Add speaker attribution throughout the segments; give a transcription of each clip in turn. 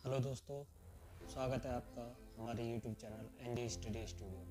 Speaker 1: Hello दोस्तों, स्वागत है आपका हमारे YouTube channel ND study studio.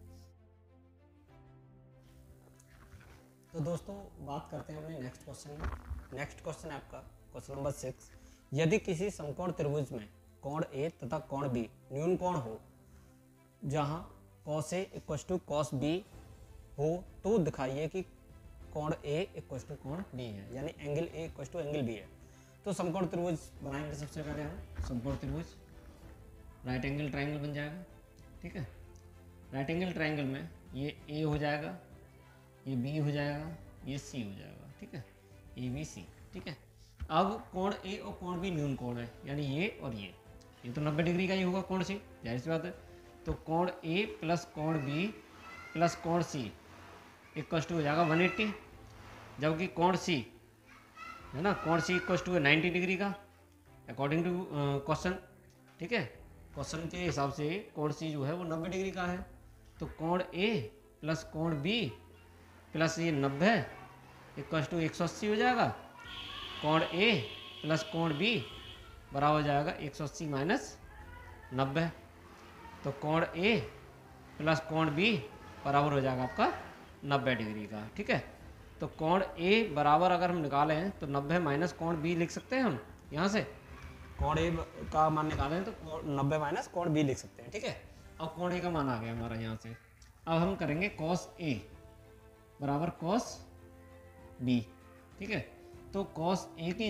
Speaker 1: तो दोस्तों बात करते हैं अपने नेक्स्ट क्वेश्चन में। नेक्स्ट क्वेश्चन है आपका क्वेश्चन नंबर 6। यदि किसी समकोण त्रिभुज में कोण A तथा कोण B न्यून कोण हो, जहां cos A = cos B हो, तो दिखाइए कि कोण A = कोण B है, यानी एंगल A = एंगल B है। तो समकोण त्रिभुज बनाएंगे। सबसे पहले हम समकोण त्रिभुज राइट एंगल ट्रायंगल बन जाएगा। ठीक है, राइट एंगल ट्रायंगल में ये A हो जाएगा, ये B हो जाएगा, ये C हो जाएगा। ठीक है, ABC। ठीक है, अब कोण A और कोण B न्यून कोण है, यानी ये और ये तो 90 डिग्री का ही होगा कोण C, जाहिर सी बात है। तो कोण A प्लस कोण B प्लस कोण C = हो जाएगा 180, जबकि कोण C है ना, कोण C = 90 डिग्री का अकॉर्डिंग टू क्वेश्चन। ठीक है, क्वेश्चन के हिसाब से कोण C जो है वो 90 डिग्री का है। तो कोण A प्लस कोण B प्लस ये 90 = 180 हो जाएगा। कोण A प्लस कोण B बराबर हो जाएगा 180 माइनस 90। तो कोण A प्लस कोण B बराबर हो जाएगा आपका 90 डिग्री का। ठीक है, तो कोण A बराबर अगर हम निकालें तो 90 माइनस कोण B लिख सकते हैं हम यहाँ से। कोण A का मान निकालें तो 90 माइनस कोण B लिख सकते हैं। ठीक है, अब कोण A का मान आ गया हमारा यहाँ से। अब हम करेंगे cos A बराबर cos B। ठीक है, तो cos A की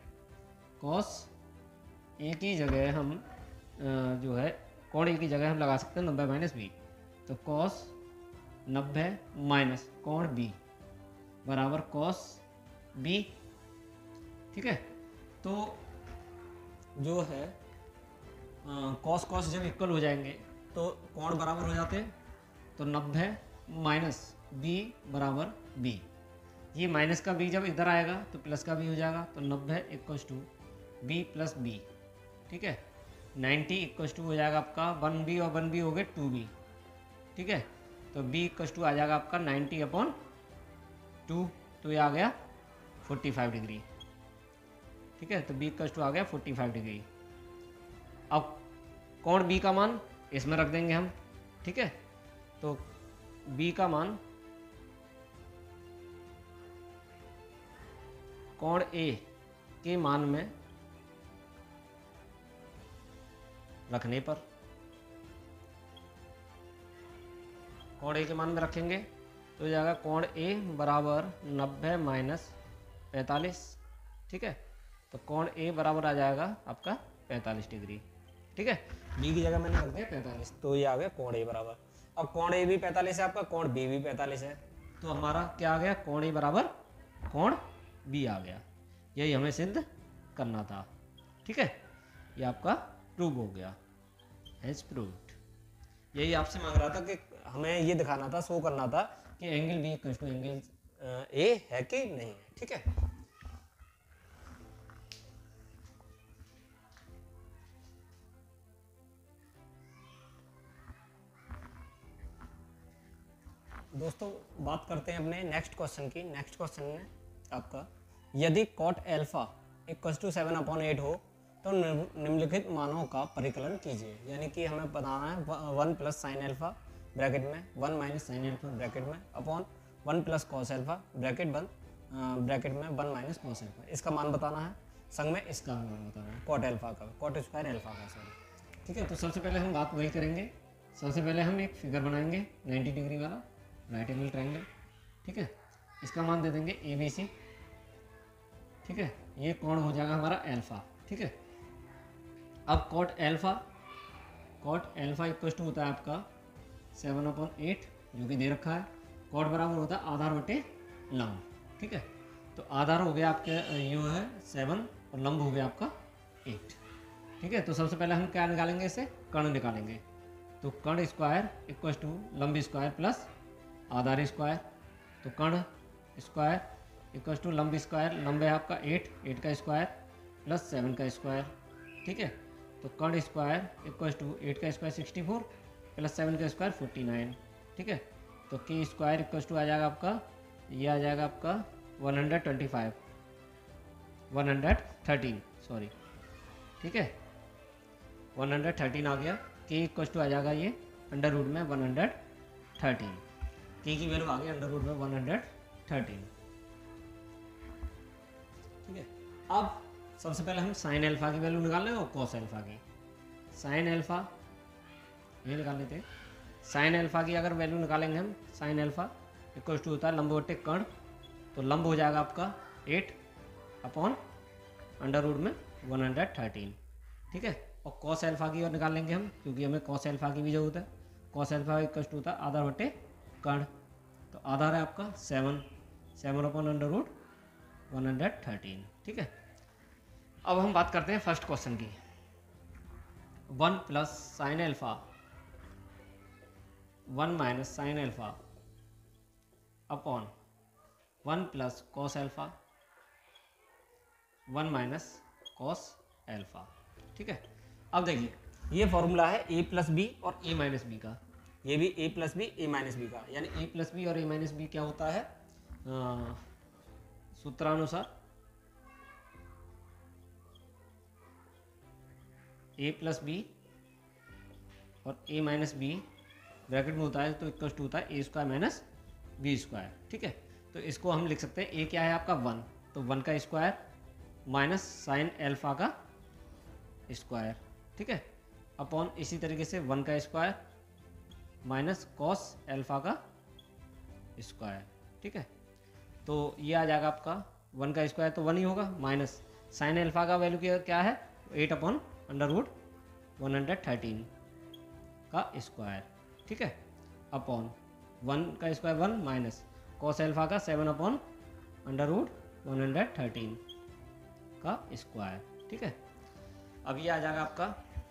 Speaker 1: जगह हम जो है कोण A की जगह हम लगा सकते हैं 90 माइनस B। तो cos 90 माइनस कोण B बराबर cos B। ठीक है, तो जो है cos जब इक्वल हो जाएंगे तो कोण बराबर हो जाते हैं। तो 90 माइनस B बराबर B, ये माइनस का B जब इधर आएगा तो प्लस का B हो जाएगा। तो 90 = B प्लस B। ठीक है, 90 = हो जाएगा आपका 1B और 1B हो गए 2B। ठीक है, तो B = आ जाएगा आपका 90/2, तो ये आ गया 45 डिग्री। ठीक है, तो B = आ गया 45 डिग्री। अब कोण B का मान इसमें रख देंगे हम। ठीक है, तो B का मान कोण A के मान में रखने पर, कोण A के मान में रखेंगे तो हो जाएगा कोण A बराबर 90 माइनस 45। ठीक है, तो कोण A बराबर आ जाएगा आपका 45 डिग्री। ठीक है, B की जगह मैंने रख दिया 45, तो ये आ गया कोण A बराबर। अब कोण A भी 45 है आपका, कोण B भी 45 है, तो हमारा क्या आ गया, कोण A बराबर कोण B आ गया। यही हमें सिद्ध करना था। ठीक है, ये आपका प्रूव हो गया, हैज प्रूव्ड। यही आपसे मांग रहा था कि हमें ये दिखाना था, शो करना था कि एंगल B = एंगल A है कि नहीं है। ठीक है, दोस्तों बात करते हैं अपने नेक्स्ट क्वेश्चन की। नेक्स्ट क्वेश्चन में आपका यदि cot α = 7/8 हो तो निम्नलिखित मानों का परिकलन कीजिए। यानी कि हमें बताना है 1 + sin α ब्रैकेट में 1 - sin α ब्रैकेट में अपॉन 1 + cos α ब्रैकेट में 1 - cos α। इसका मान बताना है, संग में इसका मान बताना है, cot α का, cot स्क्वायर α का, सॉरी। ठीक है, तो सबसे पहले हम बात वही करेंगे। सबसे पहले हम एक फिगर बनाएंगे 90 डिग्री वाला राइट एंगल ट्रायंगल। ठीक है, इसका मान दे देंगे ABC। ठीक है, ये कोण हो जाएगा हमारा अल्फा। ठीक है, अब cot α = होता है आपका 7/8 जो कि दे रखा है। cot बराबर होता है आधार बटे लंब। ठीक है, तो आधार हो गया आपके ये है 7 और लंब हो गया आपका 8। ठीक है, तो सबसे पहले हम क्या निकालेंगे, इसे कर्ण निकालेंगे। तो कर्ण स्क्वायर = लंब स्क्वायर प्लस आधार स्क्वायर। तो कर्ण स्क्वायर = लंब स्क्वायर, लंब है आपका 8 का स्क्वायर प्लस 7 का स्क्वायर। ठीक है, तो कर्ण स्क्वायर = 8 का स्क्वायर 64 प्लस 7 का स्क्वायर 49। ठीक है, तो k स्क्वायर = आ जाएगा आपका, ये आ जाएगा आपका 113 सॉरी। ठीक है, 113 आ गया। के इक्वल टू आ जाएगा ये अंडर रूट में 113, के की वैल्यू आ गई अंडर रूट में 113। ठीक है, अब सबसे पहले हम साइन अल्फा की वैल्यू निकाल लें और कॉस अल्फा की। साइन अल्फा ये निकाल लेते हैं। साइन अल्फा की अगर वैल्यू निकालेंगे हम, साइन अल्फा इक्वल टू होता है लंब बटे कर्ण, तो लंब हो जाएगा आपका 8 अपॉन अंडर रूट में 113। ठीक है, और कॉस अल्फा की और निकाल लेंगे हम, क्योंकि हमें कॉस अल्फा की भी जरूरत है। कॉस अल्फा इक्वल टू होता है आधार बटे कर्ण, तो आधार है आपका 7 अपॉन अंडर रूट 113। ठीक है, अब हम बात करते हैं फर्स्ट क्वेश्चन की। 1 plus sine alpha 1 minus sine alpha upon 1 plus cos alpha 1 minus cos alpha. ठीक है, अब देखिए ये फॉर्मूला है a प्लस बी और a माइनस बी का, ये भी a plus B a minus B का, यानी a प्लस बी और a माइनस बी क्या होता है सूत्रानुसार a प्लस बी और a माइनस बी ब्रैकेट में होता है तो इक्वल टू होता है a square minus B square. ठीक है, तो इसको हम लिख सकते हैं a क्या है आपका 1, तो 1 का स्क्वायर माइनस साइन अल्फा का स्क्वायर। ठीक है, अपॉन इसी तरीके से 1 का स्क्वायर माइनस कॉस अल्फा का स्क्वायर। ठीक है, तो ये आ जाएगा आपका 1 का स्क्वायर तो 1 ही होगा, माइनस साइन अल्फा का वैल्यू क्या है 8 अपॉन अंडर रूट 113 का स्क्वायर। ठीक है, अपॉन 1 का स्क्वायर 1 माइनस कॉस अल्फा का 7 अपॉन अंडर रूट 113 का स्क्वायर। ठीक है, अब ये आ जाएगा आपका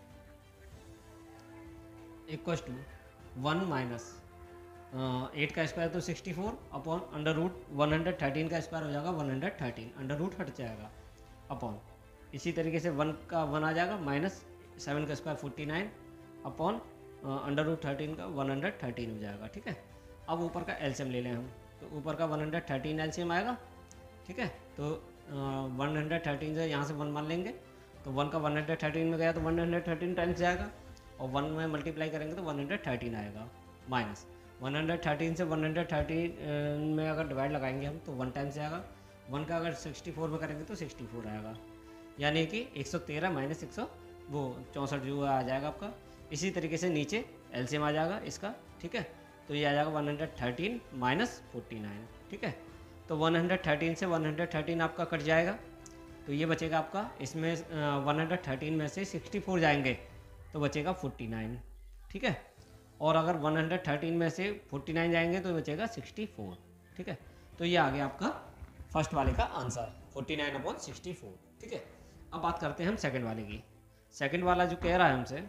Speaker 1: इक्वल टू 1 माइनस 8 का स्क्वायर तो 64 अपॉन अंडर रूट 113 का स्क्वायर हो जाएगा 113, अंडर रूट हट जाएगा, अपॉन इसी तरीके से 1 का 1 आ जाएगा माइनस 7 का स्क्वायर 49 अपॉन अंडर रूट 13 का 113 हो जाएगा। ठीक है, अब ऊपर का एलसीएम ले लें हम, तो ऊपर का 113 एलसीएम आएगा। ठीक है, तो 113 से यहाँ से 1 मान लेंगे, तो 1 का 113 में गया तो 113 टाइम्स जाएगा, और 1 में मल्टीप्लाई करेंगे तो 113 आएगा, माइनस 113 से 113 में अगर डिवाइड लगाएंगे हम तो 1 टाइम्स जाएगा, 1 का अगर 64 में करेंगे तो 64 आएगा, यानी कि 113 माइनस 64 जो आ जाएगा आपका। इसी तरीके से नीचे एलसीएम आ जाएगा इसका। ठीक है, तो ये आ जाएगा 113 माइनस 49। ठीक है, तो 113 से 113 आपका कट जाएगा, तो ये बचेगा आपका, इसमें 113 में से 64 जाएंगे तो बचेगा 49। ठीक है, और अगर 113 में से 49 जाएंगे तो बचेगा 64। ठीक है, तो ये आ गया आपका फर्स्ट वाले का आंसर 49 अपॉन 64। ठीक है, अब बात करते हैं हम सेकंड वाले की। सेकंड वाला जो कह रहा है हमसे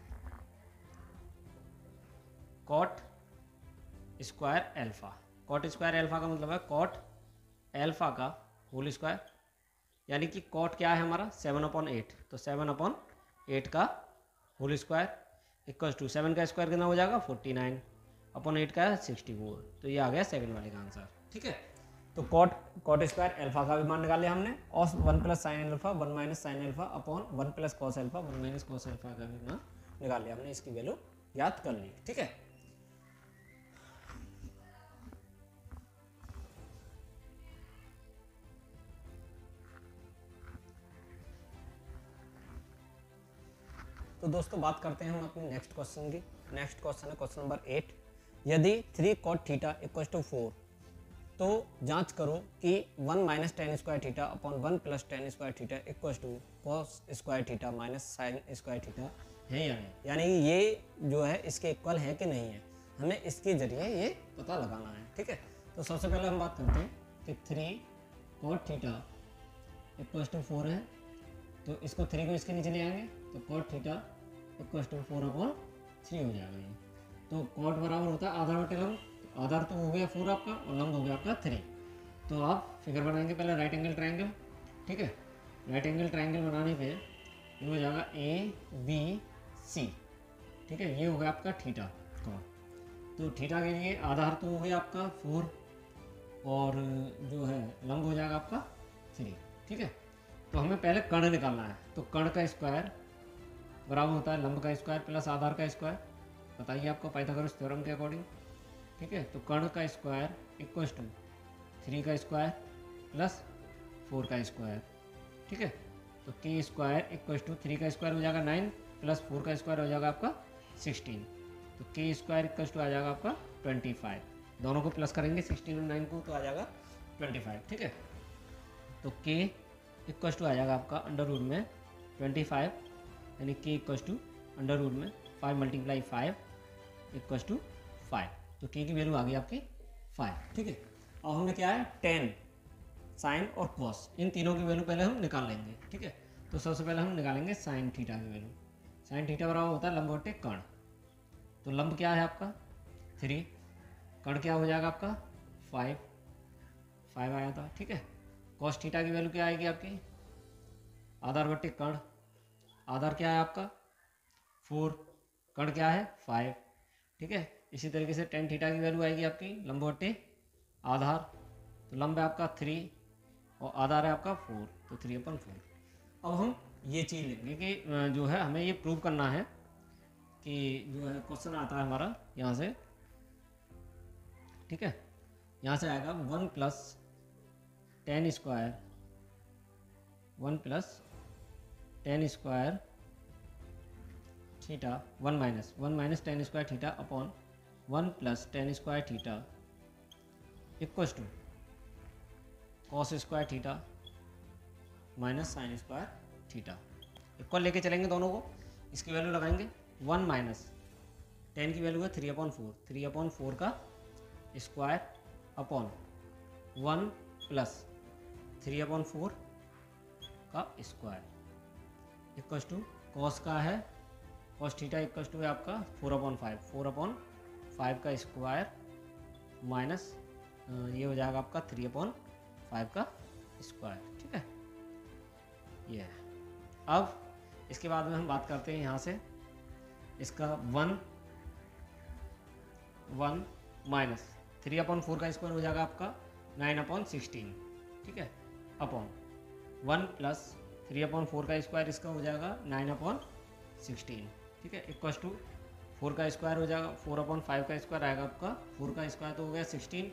Speaker 1: cot square alpha. Cot square alpha का मतलब है कॉट अल्फा का होल स्क्वायर, यानी कि कॉट क्या है हमारा 7/8, तो 7/8 का होल स्क्वायर इक्वल टू 7 का स्क्वायर कितना हो जाएगा 49 अपॉन 8 का 64। तो ये आ गया सेकंड वाले का आंसर। ठीक है, तो कॉट स्क्वायर अल्फा का भी मान निकाल लिया हमने, और 1 plus sine alpha 1 minus sine alpha upon 1 plus cos alpha 1 minus cos alpha का भी मान निकाल लिया हमने, इसकी वैल्यू याद कर ली। ठीक है, तो दोस्तों बात करते हैं हम अपने नेक्स्ट क्वेश्चन की। नेक्स्ट क्वेश्चन है क्वेश्चन नंबर 8। यदि 3 cot थीटा इक्वल टू 4, तो जांच करो कि 1 minus tan square theta upon 1 plus tan square theta equal to cos square theta minus sine square theta है या नहीं, यानी ये जो है इसके इक्वल है कि नहीं है, हमें इसके जरिए ये पता लगाना है। ठीक है, तो सबसे पहले हम बात करते हैं कि 3 cot थीटा इक्वल टू 4 है, तो इसको 3 को इसके नीचे ले आएंगे तो cot थीटा इक्वल टू 4/3 हो जाएगा ये। तो cot बराबर होता है आधार बटे लंब, तो आधार तो हो गया 4 आपका और लंब हो गया आपका 3। तो आप फिगर बनाएंगे पहले राइट एंगल ट्रायंगल। ठीक है, राइट एंगल ट्रायंगल बनाने पे ये हो जाएगा ABC। ठीक है, ये हो गया आपका थीटा का, तो थीटा के लिए आधार तो हो गया आपका 4 और जो है लंब हो जाएगा आपका 3। ठीक है, तो हमें पहले कर्ण निकालना है, तो कर्ण का स्क्वायर
Speaker 2: बराबर होता है लंब का स्क्वायर प्लस आधार का स्क्वायर। बताइए आपको पाइथागोरस थ्योरम के अकॉर्डिंग। ठीक है, तो कर्ण का स्क्वायर इक्वल्स टू 3 का स्क्वायर प्लस 4 का स्क्वायर। ठीक है, तो के स्क्वायर इक्वल्स टू 3 का स्क्वायर हो जाएगा 9 प्लस 4 का स्क्वायर हो जाएगा आपका 16। तो के स्क्वायर इक्वल्स टू आ जाएगा आपका 25। दोनों को प्लस करेंगे 16 और 9 को तो आ जाएगा 25। ठीक है, तो के इक्वल्स टू आ जाएगा आपका अंडर रूट में 25, यानी के इक्वल्स टू अंडर रूट में 5 मल्टीप्लाई 5 इक्वल्स टू 5। तो के की वैल्यू आ गई आपकी 5। ठीक है, और हमने क्या है टेन, साइन और कॉस, इन तीनों की वैल्यू पहले हम निकाल लेंगे। ठीक है, तो सबसे पहले हम निकालेंगे साइन थीटा की वैल्यू। साइन थीटा बराबर होता है लंब बटे कर्ण। तो लंब क्या है आपका 3, कर्ण क्या हो जाएगा आपका 5 आया था। ठीक है, कॉस थीटा की वैल्यू क्या आएगी आपकी, आधार बटे कर्ण, आधार क्या है आपका 4, कर्ण क्या है 5। ठीक है, इसी तरीके से टेन थीटा की वैल्यू आएगी आपकी लंब बटे आधार। तो लंब है आपका 3 और आधार है आपका 4, तो 3/4। अब हम ये चीज़ लेंगे कि जो है हमें ये प्रूव करना है कि जो है क्वेश्चन आता है हमारा यहाँ से। ठीक है, यहाँ से आएगा 1 plus tan square, 1 plus tan square theta 1 minus tan square theta upon 1 plus tan square theta equals to cos square theta minus sine square theta. Equal लेके चलेंगे दोनों को, इसकी वैल्यू लगाएंगे 1 माइनस टेन की वैल्यू है 3/4, 3/4 का स्क्वायर अपॉन 1 प्लस 3/4 का स्क्वायर इक्वल्स टू कॉस का है, कॉस थीटा इक्वल्स टू है आपका 4/5, 4/5 का स्क्वायर माइनस ये हो जाएगा आपका 3/5 का स्क्वायर। ठीक है, ये है। अब इसके बाद में हम बात करते हैं यहाँ से इसका 1 माइनस 3/4 का स्क्वायर हो जाएगा आपका 9/16। ठीक है, अपॉन 1 प्लस 3/4 का स्क्वायर इसका हो जाएगा 9/16। ठीक है, इक्वल्स टू 4 का स्क्वायर हो जाएगा 4/5 का स्क्वायर आएगा आपका 4 का स्क्वायर तो हो गया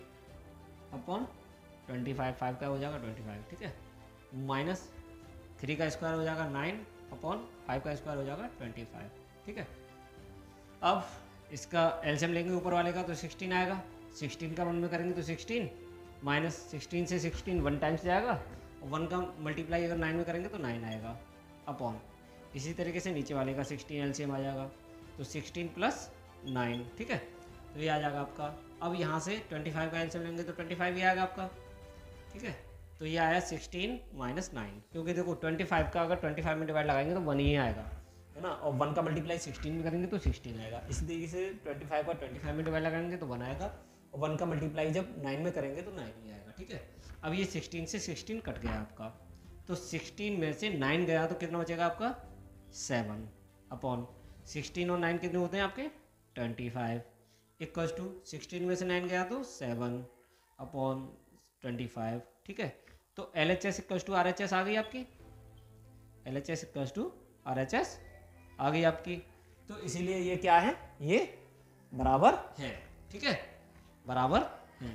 Speaker 2: 16/25, 5 का हो जाएगा 25। ठीक है, माइनस 3 का स्क्वायर हो जाएगा 9/5 का स्क्वायर हो जाएगा 25। ठीक है, अब इसका एलसीएम लेंगे ऊपर वाले का तो 16 आएगा, 16 का 1 में करेंगे तो 16 माइनस 16 से 16 1 टाइम्स जाएगा और 1 का मल्टीप्लाई अगर 9 में करेंगे तो 9 आएगा अपॉन इसी तरीके से नीचे वाले का 16 एलसीएम आ जाएगा तो 16 प्लस 9। ठीक है, तो ये आ जाएगा आपका। अब यहाँ से 25 का एलसीएम लेंगे तो 25 ही आएगा आपका। ठीक है, तो ये आया 16 माइनस 9, क्योंकि देखो 25 का अगर 25 में डिवाइड लगाएंगे तो 1 ही आएगा, है ना, और 1 का मल्टीप्लाई 16 में करेंगे तो 16 आएगा। इसी तरीके से 25 का 25 में डिवाइड लगाएंगे तो 1 आएगा और 1 का मल्टीप्लाई जब 9 में करेंगे तो 9 ही आएगा। ठीक है, अब ये 16 से 16 कट गया आपका, तो 16 में से 9 गया तो कितना बचेगा आपका 7 अपॉन 16 और 9 कितने होते हैं आपके 25 इक्वल्स टू 16 में से 9 गया तो 7 अपॉन 25। ठीक है, तो LHS इक्वल्स टू RHS आ गई आपकी, LHS इक्वल्स टू RHS आ गई आपकी। तो इसीलिए ये क्या है, ये बराबर है। ठीक है, बराबर है,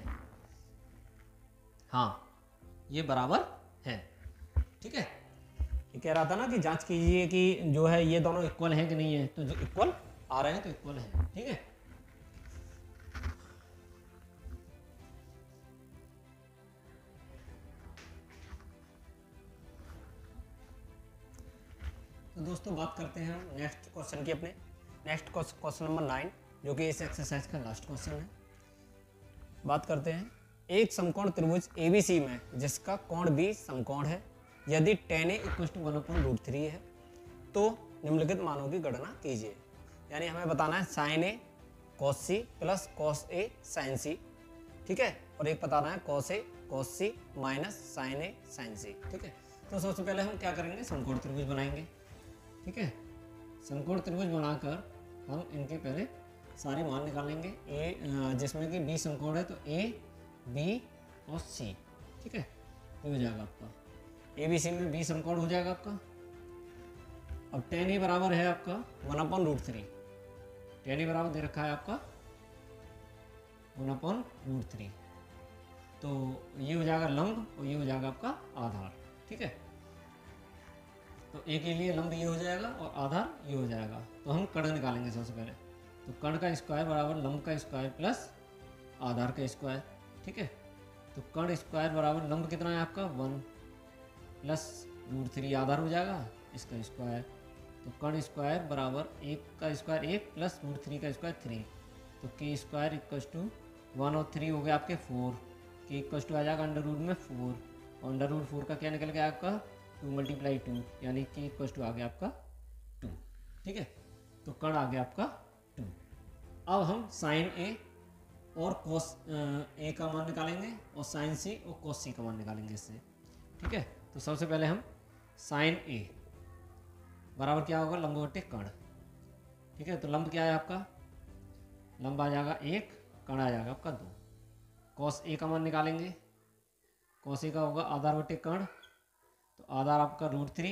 Speaker 2: हाँ ये बराबर है। ठीक है, ये कह रहा था ना कि जांच कीजिए कि जो है ये दोनों इक्वल हैं कि नहीं है, तो जो इक्वल आ रहे हैं तो इक्वल है। ठीक है, तो दोस्तों बात करते हैं हम नेक्स्ट क्वेश्चन की अपने। नेक्स्ट क्वेश्चन नंबर 9 जो कि इस एक्सरसाइज का लास्ट क्वेश्चन है। बात करते हैं एक समकोण त्रिभुज ABC में जिसका कोण B समकोण है, यदि tan A = 1/√3 है तो निम्नलिखित मानों की गणना कीजिए। यानी हमें बताना है sin A cos C plus cos A sin C। ठीक है, और एक बताना है cos A cos C minus sin A sin C। ठीक है, तो सबसे पहले हम क्या करेंगे, समकोण त्रिभुज बनाएंगे। ठीक है, समकोण त्रिभुज बनाकर हम इनके पहले सारे मान निकालेंगे। ए जिसमें कि B समकोण है तो A B और C। ठीक है, ये हो जाएगा आपका ABC में B समकोण हो जाएगा आपका। अब tan a बराबर है आपका 1/√3, tan a बराबर दे रखा है आपका 1/√3, तो ये हो जाएगा लंब और ये हो जाएगा आपका आधार। ठीक है, तो a के लिए लंब ये हो जाएगा और आधार ये हो जाएगा। तो हम कर्ण निकालेंगे सबसे पहले। तो कर्ण का स्क्वायर बराबर लंब का स्क्वायर प्लस आधार का स्क्वायर। ठीक है, तो कर्ण स्क्वायर बराबर लंब कितना है आपका 1 प्लस √3 आधार हो जाएगा इसका स्क्वायर। तो कर्ण स्क्वायर बराबर 1 का स्क्वायर 1 प्लस √3 का स्क्वायर 3। तो के स्क्वायर इक्वस टू 1 और 3 हो गया आपके 4, के इक्वस टू आ जाएगा √4 और √4 का क्या निकल गया आपका 2 × 2, यानी के इक्वस टू आ गया आपका 2। ठीक है, तो कर्ण आ गया आपका 2। अब हम साइन ए और कॉस ए का मान निकालेंगे और साइन सी और कॉस सी का मान निकालेंगे इससे। ठीक है, तो सबसे पहले हम साइन ए बराबर क्या होगा लंब बटे कर्ण। ठीक है, तो लंब क्या है आपका, लंब आ जाएगा 1, कर्ण आ जाएगा आपका 2। कॉस ए का मान निकालेंगे, कॉस ए का होगा आधार बटे कर्ण, तो आधार आपका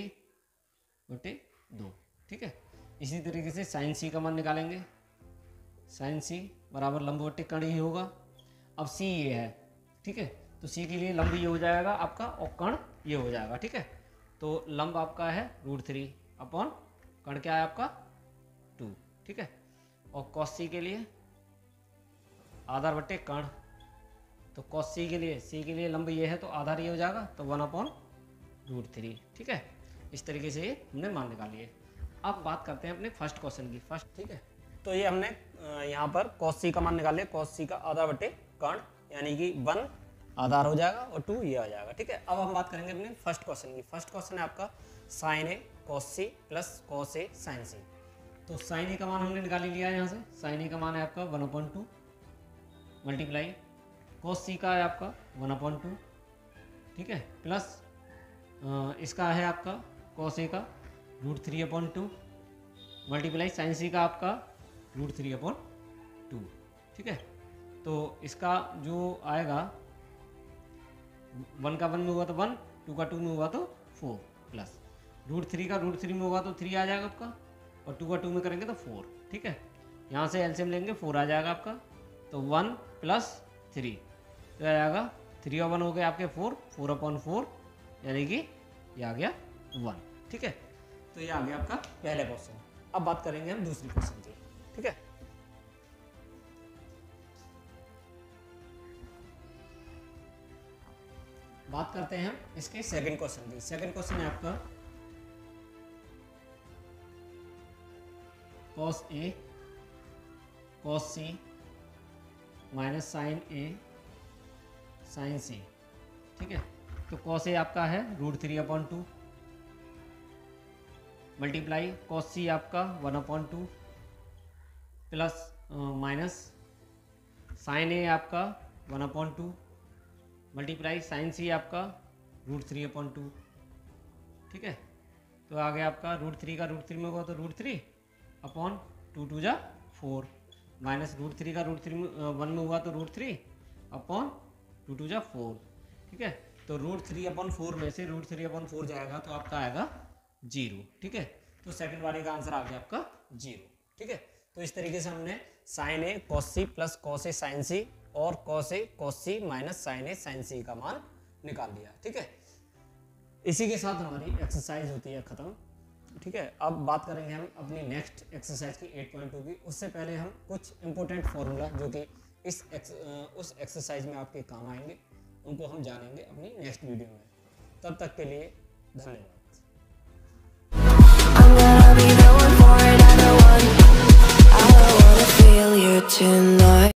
Speaker 2: √3/2। ठीक है, इसी तरीके से साइन सी का मान निकालेंगे, साइन सी बराबर लंब बटे कर्ण ही होगा। अब सी ये है। ठीक है, तो सी के लिए लंब ये हो जाएगा आपका और कर्ण ये हो जाएगा। ठीक है, तो लंब आपका है √3 अपॉन कर्ण क्या है आपका 2। ठीक है, और कॉस सी के लिए आधार बटे कर्ण, तो कॉस सी के लिए लंब ये है तो आधार ये हो जाएगा, तो 1/√3। ठीक है, इस तरीके से ये हमने मान निकाली है। अब बात करते हैं अपने फर्स्ट क्वेश्चन की।
Speaker 1: ठीक है, तो ये हमने यहाँ पर cos c का मान निकाल लिया। cos c का आधार बटे कर्ण, यानी कि 1 आधार हो जाएगा और 2 ये आ जाएगा। ठीक है, अब हम बात करेंगे अपने फर्स्ट क्वेश्चन की। फर्स्ट क्वेश्चन है आपका sine A cos c plus cos a sin c।
Speaker 2: तो साइन ए का मान हमने निकाल लिया है यहाँ से। साइन ए का मान है आपका 1/2 मल्टीप्लाई cos c का है आपका 1/2। ठीक है, प्लस इसका है आपका cos a का √3/2 मल्टीप्लाई साइन सी का आपका √3/2। ठीक है, तो इसका जो आएगा 1 का 1 में हुआ तो 1, 2 का 2 में हुआ तो 4, प्लस √3 का √3 में होगा तो 3 आ जाएगा आपका, और 2 का 2 में करेंगे तो 4। ठीक है, यहाँ से एलसीएम लेंगे 4 आ जाएगा आपका, तो 1 + 3 तो आ जाएगा 3 और 1 हो गया आपके 4, 4/4 यानी कि ये आ गया 1। ठीक है,
Speaker 1: तो ये आ गया आपका पहला क्वेश्चन। अब बात करेंगे हम दूसरी क्वेश्चन की। ठीक है, बात करते हैं हम इसके सेकंड क्वेश्चन की। सेकंड क्वेश्चन है आपका
Speaker 2: cos A cos C minus sine A sine C। ठीक है, तो cos A आपका है √3/2 मल्टीप्लाई cos C आपका 1/2 प्लस माइनस साइन A आपका 1/2 मल्टीप्लाई साइन C आपका √3/2। ठीक है, तो आ गया आपका √3 का √3 में होगा तो √3/2 2 × 4 माइनस √3 का √1 में हुआ तो √3/2 2 × 4। ठीक है,
Speaker 1: तो √3/4 में से √3/4 जाएगा तो आपका आएगा 0। ठीक है, तो सेकंड वाले का आंसर आ गया आपका 0। ठीक है, तो इस तरीके से हमने sine A cos c plus cos a sin c और cos a cos c minus sine A sin c का मान निकाल लिया। ठीक है, इसी के साथ हमारी एक्सरसाइज होती है ख़त्म। ठीक है, अब बात करेंगे हम अपनी नेक्स्ट एक्सरसाइज की 8.2 की। उससे पहले हम कुछ इंपॉर्टेंट फार्मूला जो कि उस एक्सरसाइज में आपके काम आएंगे उनको हम जानेंगे अपनी नेक्स्ट वीडियो में। तब तक के लिए धन्यवाद।